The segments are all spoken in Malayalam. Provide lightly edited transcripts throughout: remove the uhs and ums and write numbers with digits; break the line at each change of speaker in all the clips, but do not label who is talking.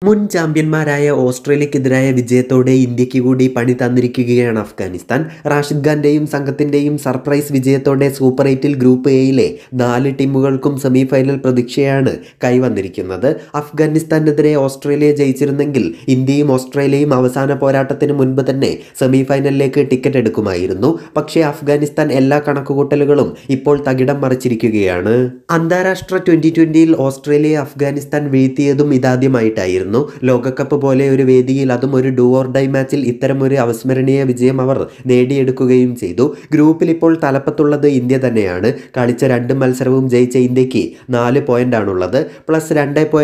മുൻ ചാമ്പ്യന്മാരായ ഓസ്ട്രേലിയക്കെതിരായ വിജയത്തോടെ ഇന്ത്യക്ക് കൂടി പണി തന്നിരിക്കുകയാണ് അഫ്ഗാനിസ്ഥാൻ. റാഷിദ് ഖാന്റെയും സംഘത്തിന്റെയും സർപ്രൈസ് വിജയത്തോടെ സൂപ്പർ 8 ഗ്രൂപ്പ് എയിലെ 4 ടീമുകൾക്കും സെമിഫൈനൽ പ്രതീക്ഷയാണ് കൈവന്നിരിക്കുന്നത്. അഫ്ഗാനിസ്ഥാനെതിരെ ഓസ്ട്രേലിയ ജയിച്ചിരുന്നെങ്കിൽ ഇന്ത്യയും ഓസ്ട്രേലിയയും അവസാന പോരാട്ടത്തിന് മുൻപ് തന്നെ സെമിഫൈനലിലേക്ക് ടിക്കറ്റ് എടുക്കുമായിരുന്നു. പക്ഷേ അഫ്ഗാനിസ്ഥാൻ എല്ലാ കണക്കുകൂട്ടലുകളും ഇപ്പോൾ തകിടം മറിച്ചിരിക്കുകയാണ്. അന്താരാഷ്ട്ര T20യിൽ ഓസ്ട്രേലിയയെ അഫ്ഗാനിസ്ഥാൻ വീഴ്ത്തിയതും ഇതാദ്യമായിട്ടായിരുന്നു. ലോകകപ്പ് പോലെ ഒരു വേദിയിൽ, അതും ഒരു ഡു ഓർ ഡൈ മാച്ചിൽ ഇത്തരമൊരു അവിസ്മരണീയ വിജയം അവർ നേടിയെടുക്കുകയും ചെയ്തു. ഗ്രൂപ്പിൽ ഇപ്പോൾ തലപ്പത്തുള്ളത് ഇന്ത്യ തന്നെയാണ്. കളിച്ച 2 മത്സരവും ജയിച്ച ഇന്ത്യക്ക് 4 പോയിന്റാണുള്ളത്. പ്ലസ്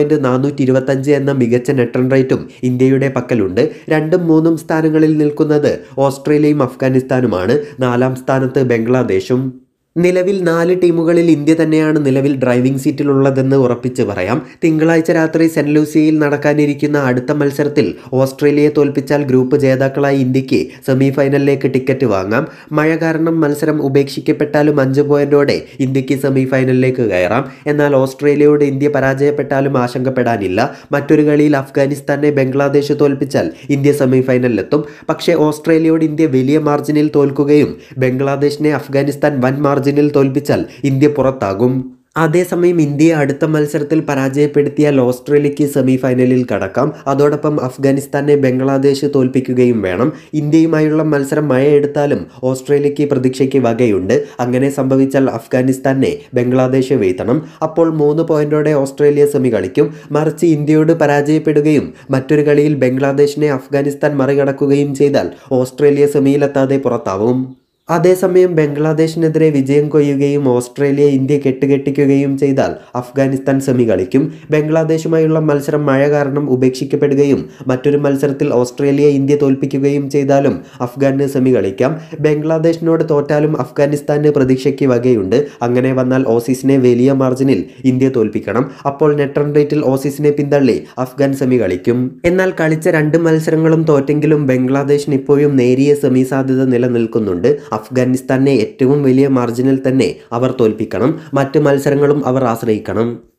2.425 എന്ന മികച്ച നെറ്റ് റൺ റേറ്റും ഇന്ത്യയുടെ പക്കലുണ്ട്. 2ഉം 3ഉം സ്ഥാനങ്ങളിൽ നിൽക്കുന്നത് ഓസ്ട്രേലിയയും അഫ്ഗാനിസ്ഥാനുമാണ്. 4ാം സ്ഥാനത്ത് ബംഗ്ലാദേശും. നിലവിൽ 4 ടീമുകളിൽ ഇന്ത്യ തന്നെയാണ് നിലവിൽ ഡ്രൈവിംഗ് സീറ്റിലുള്ളതെന്ന് ഉറപ്പിച്ച് പറയാം. തിങ്കളാഴ്ച രാത്രി സെന്റ് ലൂസിയയിൽ നടക്കാനിരിക്കുന്ന അടുത്ത മത്സരത്തിൽ ഓസ്ട്രേലിയയെ തോൽപ്പിച്ചാൽ ഗ്രൂപ്പ് ജേതാക്കളായി ഇന്ത്യക്ക് സെമിഫൈനലിലേക്ക് ടിക്കറ്റ് വാങ്ങാം. മഴ കാരണം മത്സരം ഉപേക്ഷിക്കപ്പെട്ടാലും 5 പോയിന്റോടെ ഇന്ത്യക്ക് സെമിഫൈനലിലേക്ക് കയറാം. എന്നാൽ ഓസ്ട്രേലിയയോട് ഇന്ത്യ പരാജയപ്പെട്ടാലും ആശങ്കപ്പെടാനില്ല. മറ്റൊരു കളിയിൽ അഫ്ഗാനിസ്ഥാനെ ബംഗ്ലാദേശ് തോൽപ്പിച്ചാൽ ഇന്ത്യ സെമിഫൈനലിലെത്തും. പക്ഷേ ഓസ്ട്രേലിയയോട് ഇന്ത്യ വലിയ മാർജിനിൽ തോൽക്കുകയും ബംഗ്ലാദേശിനെ അഫ്ഗാനിസ്ഥാൻ വൻ മാർജിനിൽ തോൽപ്പിച്ചാൽ ഇന്ത്യ പുറത്താകും. അതേസമയം ഇന്ത്യയെ അടുത്ത മത്സരത്തിൽ പരാജയപ്പെടുത്തിയാൽ ഓസ്ട്രേലിയക്ക് സെമിഫൈനലിൽ കടക്കാം. അതോടൊപ്പം അഫ്ഗാനിസ്ഥാനെ ബംഗ്ലാദേശ് തോൽപ്പിക്കുകയും വേണം. ഇന്ത്യയുമായുള്ള മത്സരം മഴയെടുത്താലും ഓസ്ട്രേലിയക്ക് പ്രതീക്ഷയ്ക്ക് വകയുണ്ട്. അങ്ങനെ സംഭവിച്ചാൽ അഫ്ഗാനിസ്ഥാനെ ബംഗ്ലാദേശ് വീഴ്ത്തണം. അപ്പോൾ 3 പോയിന്റോടെ ഓസ്ട്രേലിയ സെമി കളിക്കും. മറിച്ച് ഇന്ത്യയോട് പരാജയപ്പെടുകയും മറ്റൊരു കളിയിൽ ബംഗ്ലാദേശിനെ അഫ്ഗാനിസ്ഥാൻ മറികടക്കുകയും ചെയ്താൽ ഓസ്ട്രേലിയ സെമിയിലെത്താതെ പുറത്താവും. അതേസമയം ബംഗ്ലാദേശിനെതിരെ വിജയം കൊയ്യുകയും ഓസ്ട്രേലിയ ഇന്ത്യ കെട്ടുകെട്ടിക്കുകയും ചെയ്താൽ അഫ്ഗാനിസ്ഥാൻ സെമി കളിക്കും. ബംഗ്ലാദേശുമായുള്ള മത്സരം മഴ കാരണം ഉപേക്ഷിക്കപ്പെടുകയും മറ്റൊരു മത്സരത്തിൽ ഓസ്ട്രേലിയ ഇന്ത്യ തോൽപ്പിക്കുകയും ചെയ്താലും അഫ്ഗാന് സെമി കളിക്കാം. ബംഗ്ലാദേശിനോട് തോറ്റാലും അഫ്ഗാനിസ്ഥാന് പ്രതീക്ഷയ്ക്ക് വകയുണ്ട്. അങ്ങനെ വന്നാൽ ഓസീസിനെ വലിയ മാർജിനിൽ ഇന്ത്യ തോൽപ്പിക്കണം. അപ്പോൾ നെറ്റ് റൺ റേറ്റിൽ ഓസീസിനെ പിന്തള്ളി അഫ്ഗാൻ സെമി കളിക്കും. എന്നാൽ കളിച്ച 2 മത്സരങ്ങളും തോറ്റെങ്കിലും ബംഗ്ലാദേശിന് ഇപ്പോഴും നേരിയ സെമി സാധ്യത നിലനിൽക്കുന്നുണ്ട്. അഫ്ഗാനിസ്ഥാനെ ഏറ്റവും വലിയ മാർജിനിൽ തന്നെ അവർ തോൽപ്പിക്കണം. മറ്റ് മത്സരങ്ങളും അവർ ആശ്രയിക്കണം.